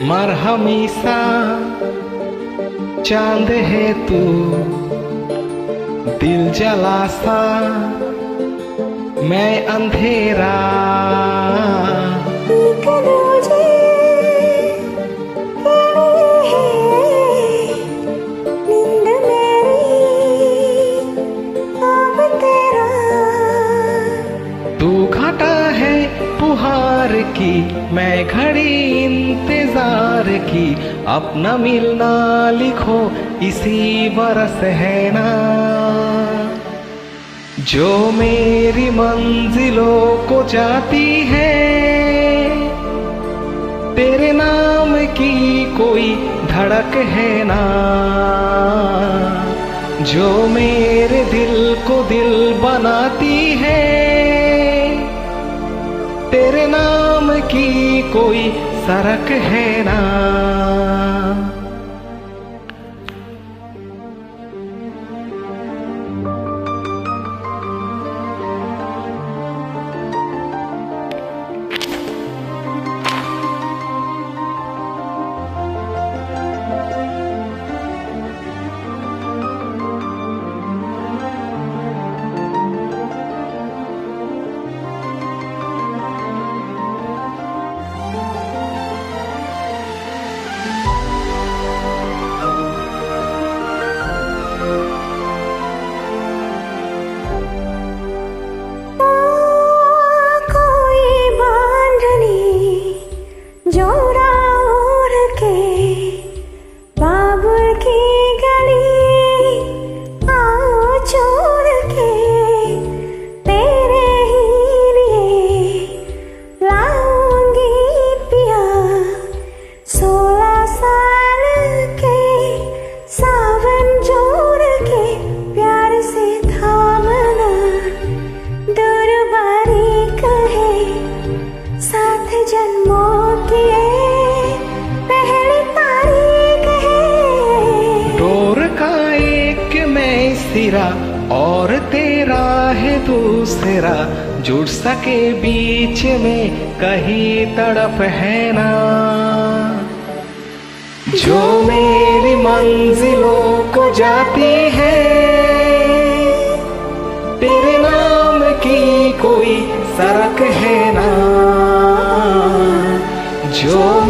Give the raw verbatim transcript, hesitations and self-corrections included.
मरहमी सा चांद है तू, दिल जला सा मैं अंधेरा। तू घटा है पुहार की, मैं घड़ी इंतजार की, अपना मिलना लिखो इसी बरस है ना। जो मेरी मंजिलों को जाती है, तेरे नाम की कोई धड़क है ना। जो मेरे दिल को दिल बनाती है, तेरे नाम की कोई सरक है ना। सिरा और तेरा है दूसरा, जुड़ सके बीच में कहीं तड़प है ना। जो मेरी मंजिलों को जाती है, तेरे नाम की कोई सरक है ना। जो